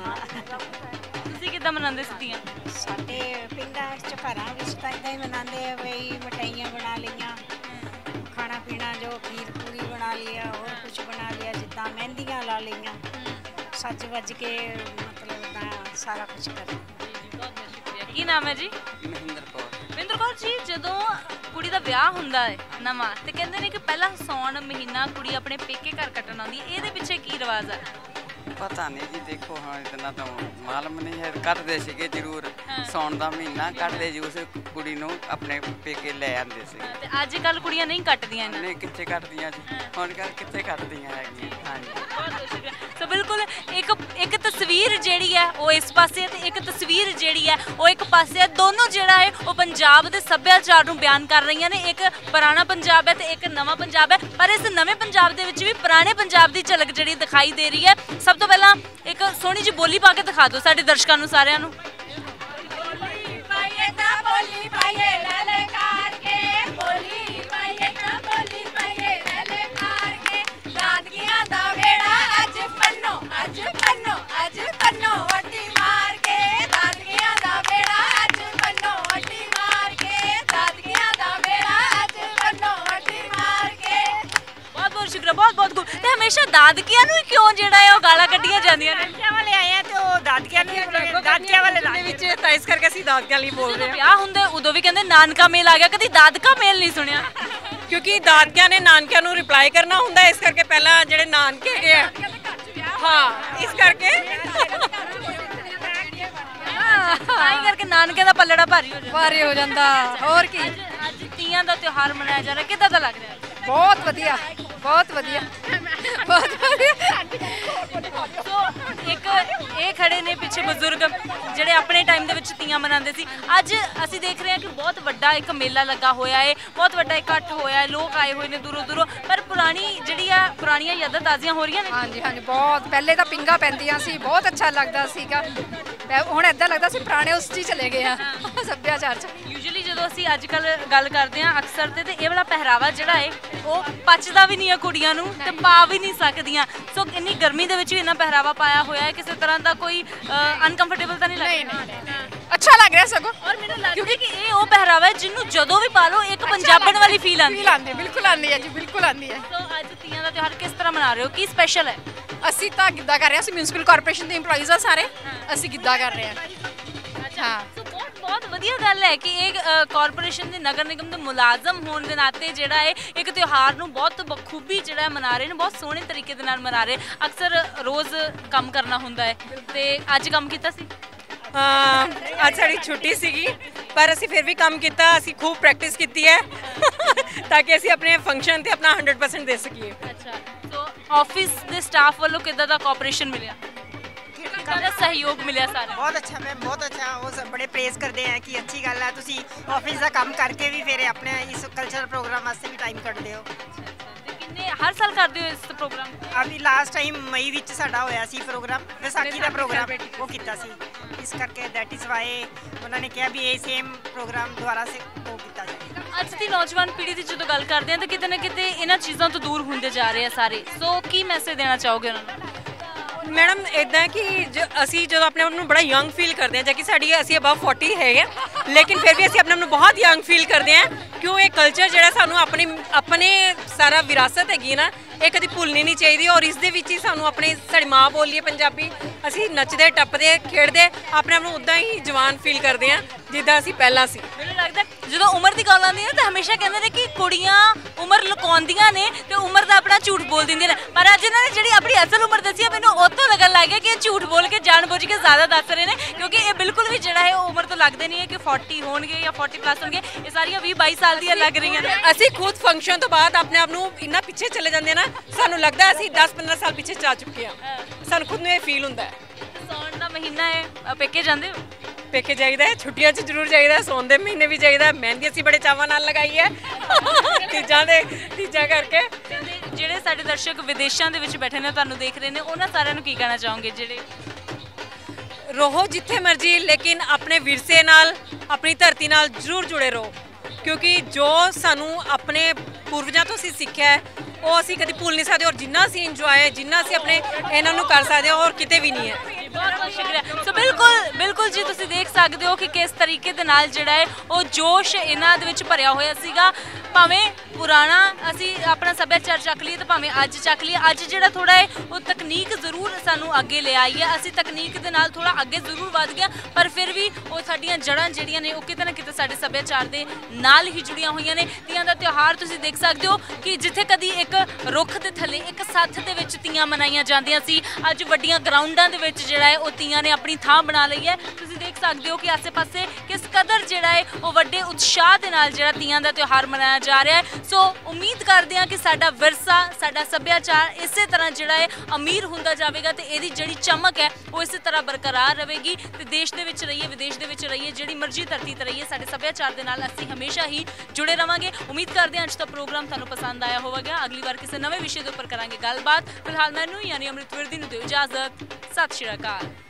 S1: ਤੁਸੀਂ ਕਿੱਦਾਂ ਮਨਾਉਂਦੇ ਸੀ ਤੀਆਂ?
S7: ਸਾਡੇ ਪਿੰਡਾਂ 'ਚ ਘਰਾਂ ਵਿੱਚ ਤਾਂ ਇਦਾਂ ਹੀ ਮਨਾਉਂਦੇ ਆ ਬਈ, ਮਠਾਈਆਂ ਬਣਾ ਲਈਆਂ, ਖਾਣਾ ਪੀਣਾ ਜੋ ਖੀਰ ਪੂਰੀ ਬਣਾ ਲਿਆ, ਹੋਰ ਕੁਝ ਬਣਾ ਲਿਆ, ਜਿੱਦਾਂ ਮਹਿੰਦੀਆਂ ਲਾ ਲਈਆਂ, ਸੱਜ ਵੱਜ ਕੇ ਮਤਲਬ ਤਾਂ ਸਾਰਾ ਕੁਝ ਕਰ।
S1: ਕੀ ਨਾਮ ਹੈ ਜੀ?
S12: ਮਹਿੰਦਰ ਕੌਰ।
S1: ਮਹਿੰਦਰ ਕੌਰ ਜੀ, ਜਦੋਂ ਕੁੜੀ ਦਾ ਵਿਆਹ ਹੁੰਦਾ ਹੈ ਨਵਾਂ ਤੇ ਕਹਿੰਦੇ ਨੇ ਕਿ ਪਹਿਲਾਂ ਸਾਉਣ ਮਹੀਨਾ ਕੁੜੀ ਆਪਣੇ ਪੇਕੇ ਘਰ ਕੱਟਣ ਆਉਂਦੀ ਹੈ, ਇਹਦੇ ਪਿੱਛੇ ਕੀ ਰਿਵਾਜ ਹੈ?
S12: ਪਤਾ ਨਹੀਂ ਜੀ, ਦੇਖੋ ਹਾਂ ਇਤਨਾ ਤਾਂ ਮਾਲੂਮ ਨਹੀਂ ਹੈ। ਕੱਟਦੇ ਸੀਗੇ ਜ਼ਰੂਰ, ਸਾਉਣ ਦਾ ਮਹੀਨਾ ਕੱਟਦੇ ਜੀ, ਉਸ ਕੁੜੀ ਨੂੰ ਆਪਣੇ ਪੇਕੇ ਲੈ ਆਉਂਦੇ ਸੀ।
S1: ਤੇ ਅੱਜ ਕੱਲ ਕੁੜੀਆਂ ਨਹੀਂ ਕੱਟਦੀਆਂ ਨੇ?
S12: ਨਹੀਂ, ਕਿੱਥੇ ਕੱਟਦੀਆਂ ਜੀ, ਹੁਣ ਕੱਲ ਕਿੱਥੇ ਕੱਟਦੀਆਂ ਹੈਗੀਆਂ। ਹਾਂਜੀ,
S1: ਸੋ ਬਿਲਕੁਲ ਇੱਕ ਤਸਵੀਰ ਜਿਹੜੀ ਹੈ ਉਹ ਇਸ ਪਾਸੇ ਹੈ ਤੇ ਇੱਕ ਤਸਵੀਰ ਜਿਹੜੀ ਹੈ ਉਹ ਇੱਕ ਪਾਸੇ ਹੈ। ਦੋਨੋਂ ਜਿਹੜਾ ਹੈ ਉਹ ਪੰਜਾਬ ਦੇ ਸੱਭਿਆਚਾਰ ਨੂੰ ਬਿਆਨ ਕਰ ਰਹੀਆਂ ਨੇ। ਇੱਕ ਪੁਰਾਣਾ ਪੰਜਾਬ ਹੈ ਤੇ ਇੱਕ ਨਵਾਂ ਪੰਜਾਬ ਹੈ, ਪਰ ਇਸ ਨਵੇਂ ਪੰਜਾਬ ਦੇ ਵਿੱਚ ਵੀ ਪੁਰਾਣੇ ਪੰਜਾਬ ਦੀ ਝਲਕ ਜਿਹੜੀ ਦਿਖਾਈ ਦੇ ਰਹੀ ਹੈ। ਸਭ ਤੋਂ ਪਹਿਲਾਂ ਇੱਕ ਸੋਹਣੀ ਜਿਹੀ ਬੋਲੀ ਪਾ ਕੇ ਦਿਖਾ ਦਿਓ ਸਾਡੇ ਦਰਸ਼ਕਾਂ ਨੂੰ, ਸਾਰਿਆਂ ਨੂੰ। ਬੋਲੀ ਪਾਈਏ ਤਾਂ ਬੋਲੀ ਪਾਈਏ ਲਲਕਾਰ ਕੇ, ਬੋਲੀ ਪਾਈਏ ਤਾਂ ਬੋਲੀ ਪਾਈਏ ਲਲਕਾਰ ਕੇ, ਦਾਦਕੀਆਂ ਦਾ ਵੇੜਾ ਅੱਜ ਪੰਨੋ, ਅੱਜ ਪੰਨੋ, ਅੱਜ ਪੰਨੋ ਵੱਟੀ ਮਾਰ ਕੇ, ਦਾਦਕੀਆਂ ਦਾ ਵੇੜਾ ਅੱਜ ਪੰਨੋ ਵੱਟੀ ਮਾਰ ਕੇ, ਦਾਦਕੀਆਂ ਦਾ ਵੇੜਾ ਅੱਜ ਪੰਨੋ ਵੱਟੀ ਮਾਰ ਕੇ। ਬਹੁਤ ਬਹੁਤ ਸ਼ੁਕਰੀਆ, ਬਹੁਤ ਬਹੁਤ ਗੁੱਡ। ਤੇ ਹਮੇਸ਼ਾ ਦਾਦਕੀਆਂ ਨੂੰ ਕਿਉਂ ਜਿਹੜਾ ਹੈ ਉਹ ਗਾਲਾਂ ਕੱਢੀਆਂ ਜਾਂਦੀਆਂ ਨੇ?
S11: ਦਾਦਕਿਆਂ ਵਾਲੇ ਆਏ ਆ ਤੇ ਉਹ ਦਾਦਕਿਆਂ ਨੂੰ ਦਾਦਕਿਆਂ ਵਾਲੇ
S2: ਦੇ ਵਿੱਚ ਤਾਂ ਇਸ ਕਰਕੇ ਅਸੀਂ ਦਾਦਕਿਆਂ ਲਈ ਬੋਲ ਰਹੇ ਹਾਂ।
S1: ਵਿਆਹ ਹੁੰਦੇ ਉਦੋਂ ਵੀ ਕਹਿੰਦੇ ਨਾਨਕਾ ਮੇਲ ਆ ਗਿਆ, ਕਦੀ ਦਾਦਕਾ ਮੇਲ ਨਹੀਂ ਸੁਣਿਆ।
S2: ਕਿਉਂਕਿ ਦਾਦਕਿਆਂ ਨੇ ਨਾਨਕਿਆਂ ਨੂੰ ਰਿਪਲਾਈ ਕਰਨਾ ਹੁੰਦਾ, ਇਸ ਕਰਕੇ ਪਹਿਲਾਂ ਜਿਹੜੇ ਨਾਨਕੇ ਹੈਗੇ ਆ, ਹਾਂ ਇਸ ਕਰਕੇ
S1: ਆਈ ਕਰਕੇ ਨਾਨਕੇ ਦਾ ਪੱਲੜਾ
S11: ਭਾਰੀ ਹੋ ਜਾਂਦਾ। ਹੋਰ ਕੀ,
S1: ਅੱਜ ਤੀਆਂ ਦਾ ਤਿਉਹਾਰ ਮਨਾਇਆ ਜਾ ਰਿਹਾ, ਕਿੱਦਾਂ ਦਾ ਲੱਗ ਰਿਹਾ?
S11: ਬਹੁਤ ਵਧੀਆ, ਬਹੁਤ ਵਧੀਆ, ਬਹੁਤ ਵਧੀਆ।
S1: ਖੜੇ ਨੇ ਪਿੱਛੇ ਬਜ਼ੁਰਗ ਜਿਹੜੇ ਆਪਣੇ ਟਾਈਮ ਦੇ ਵਿੱਚ ਤੀਆਂ ਮਨਾਉਂਦੇ ਸੀ। ਅੱਜ ਅਸੀਂ ਦੇਖ ਰਹੇ ਹਾਂ ਕਿ ਬਹੁਤ ਵੱਡਾ ਇੱਕ ਮੇਲਾ ਲੱਗਾ ਹੋਇਆ ਹੈ, ਬਹੁਤ ਵੱਡਾ ਇਕੱਠ ਹੋਇਆ ਹੈ, ਲੋਕ ਆਏ ਹੋਏ ਨੇ ਦੂਰੋਂ ਦੂਰੋਂ, ਪਰ ਪੁਰਾਣੀਆਂ ਯਾਦਾਂ ਤਾਜ਼ੀਆਂ ਹੋ ਰਹੀਆਂ ਨੇ।
S13: ਹਾਂਜੀ ਹਾਂਜੀ, ਬਹੁਤ ਪਹਿਲੇ ਤਾਂ ਪਿੰਗਾ ਪੈਂਦੀਆਂ ਸੀ, ਬਹੁਤ ਅੱਛਾ ਲੱਗਦਾ ਸੀਗਾ। ਹੁਣ ਏਦਾਂ ਲੱਗਦਾ ਸੀ ਪੁਰਾਣੇ ਉਸ 'ਚ ਹੀ ਚਲੇ ਗਏ ਆ ਸੱਭਿਆਚਾਰ 'ਚ।
S1: ਯੂਜੂਅਲੀ ਜਦੋਂ ਅਸੀਂ ਅੱਜ ਕੱਲ ਗੱਲ ਕਰਦੇ ਹਾਂ ਅਕਸਰ ਤੇ ਇਹ ਵਾਲਾ ਪਹਿਰਾਵਾ ਜਿਹੜਾ ਹੈ ਉਹ ਪਚਦਾ ਵੀ ਨਹੀਂ ਹੈ ਕੁੜੀਆਂ ਨੂੰ ਤੇ ਪਾ ਵੀ ਨਹੀਂ ਸਕਦੀਆਂ। ਸੋ ਇੰਨੀ ਗਰਮੀ ਦੇ ਵਿੱਚ ਵੀ ਇੰਨਾ ਪਹਿਰਾਵਾ ਪਾਇਆ ਹੋਇਆ ਹੈ, ਕਿਸੇ ਤਰ੍ਹਾਂ ਦਾ ਕੋਈ ਅਨਕੰਫਰਟੇਬਲ ਤਾਂ ਨਹੀਂ ਲੱਗਦਾ?
S13: ਅੱਛਾ ਲੱਗ ਰਿਹਾ ਸਗੋਂ।
S1: ਔਰ ਮੈਨੂੰ ਲੱਗਦਾ ਕਿ ਇਹ ਉਹ ਪਹਿਰਾਵਾ ਹੈ ਜਿਹਨੂੰ ਜਦੋਂ ਵੀ ਪਾ ਲਓ ਇੱਕ ਪੰਜਾਬਣ ਵਾਲੀ ਫੀਲ ਆਉਂਦੀ
S13: ਹੈ। ਬਿਲਕੁਲ ਆਉਂਦੀ ਹੈ ਜੀ, ਬਿਲਕੁਲ ਆਉਂਦੀ ਹੈ।
S1: ਸੋ ਅੱਜ ਤੀਆਂ ਦਾ ਤਿਉਹਾਰ ਕਿਸ ਤਰ੍ਹਾਂ ਮਨਾ ਰਹੇ ਹੋ, ਕੀ ਸਪੈਸ਼ਲ ਹੈ?
S13: ਅਸੀਂ ਤਾਂ ਗਿੱਧਾ ਕਰ ਰਹੇ ਹਾਂ, ਅਸੀਂ ਮਿਊਨਿਸਪਲ ਕਾਰਪੋਰੇਸ਼ਨ ਦੇ EMPLOYEES ਆ ਸਾਰੇ, ਅਸੀਂ ਗਿੱਧਾ ਕਰ ਰਹੇ ਹਾਂ।
S1: ਹਾਂ, ਸੋ ਬਹੁਤ ਵਧੀਆ ਗੱਲ ਹੈ ਕਿ ਇਹ ਕਾਰਪੋਰੇਸ਼ਨ ਦੇ ਨਗਰ ਨਿਗਮ ਦੇ ਮੁਲਾਜ਼ਮ ਹੋਣ ਦੇ ਨਾਤੇ ਜਿਹੜਾ ਹੈ ਇੱਕ ਤਿਉਹਾਰ ਨੂੰ ਬਹੁਤ ਬਖੂਬੀ ਜਿਹੜਾ ਮਨਾ ਰਹੇ ਨੇ, ਬਹੁਤ ਸੋਹਣੇ ਤਰੀਕੇ ਦੇ ਨਾਲ ਮਨਾ ਰਹੇ। ਅਕਸਰ ਰੋਜ਼ ਕੰਮ ਕਰਨਾ ਹੁੰਦਾ ਹੈ ਤੇ ਅੱਜ ਕੰਮ ਕੀਤਾ ਸੀ।
S14: ਅੱਜ ਸਾਡੀ ਛੁੱਟੀ ਸੀਗੀ ਪਰ ਅਸੀਂ ਫਿਰ ਵੀ ਕੰਮ ਕੀਤਾ, ਅਸੀਂ ਖੂਬ ਪ੍ਰੈਕਟਿਸ ਕੀਤੀ ਹੈ ਤਾਂ ਕਿ ਅਸੀਂ ਆਪਣੇ ਫੰਕਸ਼ਨ ਤੇ ਆਪਣਾ 100% ਦੇ ਸਕੀਏ।
S1: ਅੱਛਾ, ਸੋ ਆਫਿਸ ਦੇ ਸਟਾਫ ਵੱਲੋਂ ਕਿੱਦਾਂ ਦਾ ਕੋਆਪਰੇਸ਼ਨ ਮਿਲਿਆ, ਕਿੱਦਾਂ ਦਾ ਸਹਿਯੋਗ ਮਿਲਿਆ ਸਾਰਿਆਂ?
S15: ਬਹੁਤ ਅੱਛਾ ਮੈਮ, ਬਹੁਤ ਅੱਛਾ। ਉਹ ਸਭ ਬੜੇ ਪ੍ਰੇਜ਼ ਕਰਦੇ ਆ ਕਿ ਅੱਛੀ ਗੱਲ ਹੈ ਤੁਸੀਂ ਆਫਿਸ ਦਾ ਕੰਮ ਕਰਕੇ ਵੀ ਫਿਰ ਆਪਣੇ ਇਸ ਕਲਚਰਲ ਪ੍ਰੋਗਰਾਮ ਵਾਸਤੇ ਵੀ ਟਾਈਮ ਕੱਢਦੇ ਹੋ।
S1: ਕਿੰਨੇ ਹਰ ਸਾਲ ਕਰਦੇ ਹੋ ਇਸ ਪ੍ਰੋਗਰਾਮ?
S15: ਅਭੀ ਲਾਸਟ ਟਾਈਮ ਮਈ ਵਿੱਚ ਸਾਡਾ ਹੋਇਆ ਸੀ ਪ੍ਰੋਗਰਾਮ, ਵਿਸਾਖੀ ਦਾ ਪ੍ਰੋਗਰਾਮ ਉਹ ਕੀਤਾ ਸੀ, ਇਸ ਕਰਕੇ ਦੈਟ ਇਜ਼ ਵਾਈ ਉਹਨਾਂ ਨੇ ਕਿਹਾ ਵੀ ਇਹ ਸੇਮ ਪ੍ਰੋਗਰਾਮ ਦੁਬਾਰਾ ਸੇ ਉਹ ਕੀਤਾ ਜਾਏ।
S1: ਅੱਜ ਦੀ ਨੌਜਵਾਨ ਪੀੜ੍ਹੀ ਦੀ ਜਦੋਂ ਗੱਲ ਕਰਦੇ ਹਾਂ ਤਾਂ ਕਿਤੇ ਨਾ ਕਿਤੇ ਇਹਨਾਂ ਚੀਜ਼ਾਂ ਤੋਂ ਦੂਰ ਹੁੰਦੇ ਜਾ ਰਹੇ ਆ ਸਾਰੇ, ਸੋ ਕੀ ਮੈਸੇਜ ਦੇਣਾ ਚਾਹੋਗੇ ਉਹਨਾਂ ਨੂੰ?
S14: ਮੈਡਮ ਇੱਦਾਂ ਕਿ ਅਸੀਂ ਜਦੋਂ ਆਪਣੇ ਆਪ ਨੂੰ ਬੜਾ ਯੰਗ ਫੀਲ ਕਰਦੇ ਹਾਂ, ਜਦ ਕਿ ਅਸੀਂ ਅਬਵ 40 ਹੈਗੇ, ਲੇਕਿਨ ਫਿਰ ਵੀ ਅਸੀਂ ਆਪਣੇ ਆਪ ਨੂੰ ਬਹੁਤ ਯੰਗ ਫੀਲ ਕਰਦੇ ਹਾਂ ਕਿਉਂ ਇਹ ਕਲਚਰ ਜਿਹੜਾ ਸਾਨੂੰ ਆਪਣੇ ਸਾਰਾ ਵਿਰਾਸਤ ਹੈਗੀ ਨਾ, ਇਹ ਕਦੀ ਭੁੱਲਣੀ ਨਹੀਂ ਚਾਹੀਦੀ। ਔਰ ਇਸ ਦੇ ਵਿੱਚ ਹੀ ਸਾਨੂੰ ਸਾਡੀ ਮਾਂ ਬੋਲੀ ਹੈ ਪੰਜਾਬੀ, ਅਸੀਂ ਨੱਚਦੇ ਟੱਪਦੇ ਖੇਡਦੇ ਆਪਣੇ ਆਪ ਨੂੰ ਉੱਦਾਂ ਹੀ ਜਵਾਨ ਫੀਲ ਕਰਦੇ ਹਾਂ ਜਿੱਦਾਂ ਅਸੀਂ ਪਹਿਲਾਂ ਸੀ।
S1: ਮੈਨੂੰ ਲੱਗਦਾ ਜਦੋਂ ਉਮਰ ਦੀ ਗੱਲ ਆਉਂਦੀ ਹੈ ਤਾਂ ਹਮੇਸ਼ਾ ਕਹਿੰਦੇ ਨੇ ਕਿ ਕੁੜੀਆਂ ਉਮਰ ਲੁਕਾਉਂਦੀਆਂ ਨੇ ਤੇ ਉਮਰ ਦਾ ਆਪਣਾ ਝੂਠ ਬੋਲ ਦਿੰਦੀਆਂ ਨੇ, ਪਰ ਅੱਜ ਇਹਨਾਂ ਨੇ ਜਿਹੜੀ ਆਪਣੀ ਅਸਲ ਉਮਰ ਦੱਸੀ ਹੈ ਮੈਨੂੰ ਉੱਥੋਂ ਲੱਗਣ ਲੱਗ ਗਿਆ ਕਿ ਇਹ ਝੂਠ ਬੋਲ ਕੇ ਜਾਣਬੁੱਝ ਕੇ ਜ਼ਿਆਦਾ ਦੱਸ ਰਹੇ ਨੇ, ਕਿਉਂਕਿ ਇਹ ਬਿਲਕੁਲ ਵੀ ਜਿਹੜਾ ਹੈ ਉਹ ਉਮਰ ਤੋਂ ਲੱਗਦੇ ਨਹੀਂ ਹੈ ਕਿ 40 ਹੋਣਗੇ ਜਾਂ 40+ ਹੋਣਗੇ, ਇਹ ਸਾਰੀਆਂ 20-22 ਸਾਲ ਦੀਆਂ ਲੱਗ ਰਹੀਆਂ ਨੇ।
S14: ਅਸੀਂ ਖੁਦ ਫੰਕਸ਼ਨ ਤੋਂ ਬਾਅਦ ਆਪਣੇ ਆਪ ਨੂੰ ਇੰਨਾ ਪਿੱਛੇ ਚਲੇ ਜਾਂਦੇ ਨਾ, ਸਾਨੂੰ ਲੱਗਦਾ ਅਸੀਂ 10-15 ਸਾਲ ਪਿੱਛੇ ਜਾ ਚੁੱਕੇ ਹਾਂ, ਸਾਨੂੰ ਖੁਦ ਨੂੰ ਇਹ ਫੀਲ ਹੁੰਦਾ ਹੈ।
S1: ਸਾਉਣ ਦਾ ਮਹੀਨਾ ਹੈ, ਪੇਕੇ ਜਾਂਦੇ ਹੋ?
S14: ਪੇਕੇ ਜਾਈਦਾ ਹੈ, ਛੁੱਟੀਆਂ 'ਚ ਜ਼ਰੂਰ ਜਾਈਦਾ, ਸੌਣ ਦੇ ਮਹੀਨੇ ਵੀ ਜਾਈਦਾ। ਮਹਿੰਦੀ ਅਸੀਂ ਬੜੇ ਚਾਵਾਂ ਨਾਲ ਲਗਾਈ ਹੈ ਤੀਜਾਂ ਕਰਕੇ।
S1: ਜਿਹੜੇ ਸਾਡੇ ਦਰਸ਼ਕ ਵਿਦੇਸ਼ਾਂ ਦੇ ਵਿੱਚ ਬੈਠੇ ਨੇ ਤੁਹਾਨੂੰ ਦੇਖ ਰਹੇ ਨੇ, ਉਹਨਾਂ ਸਾਰਿਆਂ ਨੂੰ ਕੀ ਕਹਿਣਾ ਚਾਹੋਗੇ? ਜਿਹੜੇ
S14: ਰਹੋ ਜਿੱਥੇ ਮਰਜ਼ੀ, ਲੇਕਿਨ ਆਪਣੇ ਵਿਰਸੇ ਨਾਲ ਆਪਣੀ ਧਰਤੀ ਨਾਲ ਜ਼ਰੂਰ ਜੁੜੇ ਰਹੋ, ਕਿਉਂਕਿ ਜੋ ਸਾਨੂੰ ਆਪਣੇ ਪੂਰਵਜਾਂ ਤੋਂ ਅਸੀਂ ਸਿੱਖਿਆ ਹੈ ਉਹ ਅਸੀਂ ਕਦੀ ਭੁੱਲ ਨਹੀਂ ਸਕਦੇ, ਔਰ ਜਿੰਨਾ ਅਸੀਂ ਇੰਜੋਏ ਜਿੰਨਾ ਅਸੀਂ ਆਪਣੇ ਇਹਨਾਂ ਨੂੰ ਕਰ ਸਕਦੇ ਹਾਂ ਹੋਰ ਕਿਤੇ ਵੀ ਨਹੀਂ ਹੈ।
S1: ਬਹੁਤ ਬਹੁਤ ਸ਼ੁਕਰੀਆ। ਸੋ ਬਿਲਕੁਲ ਜੀ ਤੁਸੀਂ ਦੇਖ ਸਕਦੇ ਹੋ ਕਿ ਕਿਸ ਤਰੀਕੇ ਦੇ ਨਾਲ ਜਿਹੜਾ ਹੈ ਉਹ ਜੋਸ਼ ਇਹਨਾਂ ਦੇ ਵਿੱਚ ਭਰਿਆ ਹੋਇਆ ਸੀਗਾ। ਭਾਵੇਂ ਪੁਰਾਣਾ ਅਸੀਂ ਆਪਣਾ ਸੱਭਿਆਚਾਰ ਚੱਕ ਲਈਏ ਤੇ ਭਾਵੇਂ ਅੱਜ ਚੱਕ ਲਈਏ, ਅੱਜ ਜਿਹੜਾ ਥੋੜਾ ਹੈ ਉਹ ਤਕਨੀਕ ਜ਼ਰੂਰ ਸਾਨੂੰ ਅੱਗੇ ਲੈ ਆਈ ਹੈ, ਅਸੀਂ ਤਕਨੀਕ ਦੇ ਨਾਲ ਥੋੜਾ ਅੱਗੇ ਜ਼ਰੂਰ ਵੱਧ ਗਿਆ, ਪਰ ਫਿਰ ਵੀ ਉਹ ਸਾਡੀਆਂ ਜੜ੍ਹਾਂ ਜਿਹੜੀਆਂ ਨੇ ਉਹ ਕਿਤੇ ਨਾ ਕਿਤੇ ਸਾਡੇ ਸੱਭਿਆਚਾਰ ਦੇ ਨਾਲ ਹੀ ਜੁੜੀਆਂ ਹੋਈਆਂ ਨੇ। ਤੀਆਂ ਦਾ ਤਿਉਹਾਰ ਤੁਸੀਂ ਦੇਖ ਸਕਦੇ ਹੋ ਕਿ ਜਿੱਥੇ ਕਦੀ ਇੱਕ ਰੁੱਖ ਦੇ ਥੱਲੇ ਇੱਕ ਸੱਥ ਦੇ ਵਿੱਚ ਤੀਆਂ ਮਨਾਈਆਂ ਜਾਂਦੀਆਂ ਸੀ, ਅੱਜ ਵੱਡੀਆਂ ਗਰਾਊਂਡਾਂ ਦੇ ਵਿੱਚ ਜਿਹੜਾ ਹੈ ਉਹ ਤੀਆਂ ਨੇ ਆਪਣੀ ਥਾਂ ਬਣਾ ਲਈ ਹੈ। ਤੁਸੀਂ ਦੇਖ ਸਕਦੇ ਹੋ ਕਿ ਆਸੇ-ਪਾਸੇ ਕਿਸ ਕਦਰ ਜਿਹੜਾ ਹੈ ਉਹ ਵੱਡੇ ਉਤਸ਼ਾਹ ਦੇ ਨਾਲ ਜਿਹੜਾ ਤੀਆਂ ਦਾ ਤਿਉਹਾਰ ਮਨਾਇਆ ਜਾ ਰਿਹਾ ਹੈ। ਸੋ ਉਮੀਦ ਕਰਦੇ ਹਾਂ ਕਿ ਸਾਡਾ ਵਿਰਸਾ, ਸਾਡਾ ਸੱਭਿਆਚਾਰ ਇਸੇ ਤਰ੍ਹਾਂ ਜਿਹੜਾ ਹੈ ਅਮੀਰ ਹੁੰਦਾ ਜਾਵੇਗਾ ਤੇ ਇਹਦੀ ਜਿਹੜੀ ਚਮਕ ਹੈ ਉਹ ਇਸੇ ਤਰ੍ਹਾਂ ਬਰਕਰਾਰ ਰਹੇਗੀ ਤੇ ਦੇਸ਼ ਦੇ ਵਿੱਚ ਰਹੀਏ, ਵਿਦੇਸ਼ ਦੇ ਵਿੱਚ ਰਹੀਏ, ਜਿਹੜੀ ਮਰਜ਼ੀ ਧਰਤੀ ਤੇ ਰਹੀਏ, ਸਾਡੇ ਸੱਭਿਆਚਾਰ ਦੇ ਨਾਲ ਅਸੀਂ ਹਮੇਸ਼ਾ ਹੀ ਜੁੜੇ ਰਵਾਂਗੇ। ਉਮੀਦ ਕਰਦੇ ਹਾਂ ਅੱਜ ਦਾ ਪ੍ਰੋਗਰਾਮ ਤੁਹਾਨੂੰ ਪਸੰਦ ਆਇਆ ਹੋਵੇਗਾ। ਅਗਲੀ ਵਾਰ ਕਿਸੇ ਨਵੇਂ ਵਿਸ਼ੇ ਦੇ ਉੱਪਰ ਕਰਾਂਗੇ ਗੱਲਬਾਤ। ਫਿਲਹਾਲ ਮੈਨੂੰ ਯਾਨੀ ਅੰਮ੍ਰਿਤ ਵਿਰਦੀ ਨੂੰ ਦਿਓ ਇਜਾਜ਼ਤ। ਸਤਿ ਸ਼੍ਰੀ ਅਕਾਲ।